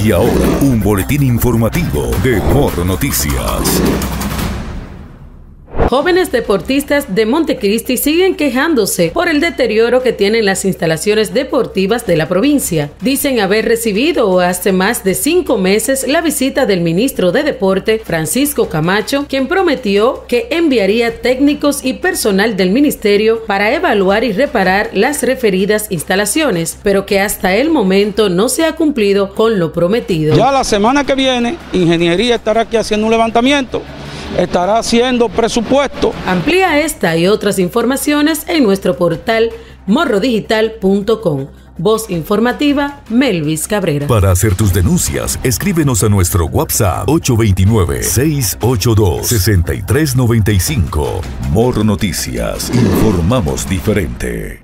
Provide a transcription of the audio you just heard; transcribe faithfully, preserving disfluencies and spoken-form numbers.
Y ahora, un boletín informativo de Morro Noticias. Jóvenes deportistas de Montecristi siguen quejándose por el deterioro que tienen las instalaciones deportivas de la provincia. Dicen haber recibido hace más de cinco meses la visita del ministro de Deporte, Francisco Camacho, quien prometió que enviaría técnicos y personal del ministerio para evaluar y reparar las referidas instalaciones, pero que hasta el momento no se ha cumplido con lo prometido. Ya la semana que viene, Ingeniería estará aquí haciendo un levantamiento, estará haciendo presupuesto. Amplía esta y otras informaciones en nuestro portal morro digital punto com. Voz informativa, Melvis Cabrera. Para hacer tus denuncias, escríbenos a nuestro WhatsApp ocho dos nueve, seis ocho dos, seis tres nueve cinco. Morro Noticias, informamos diferente.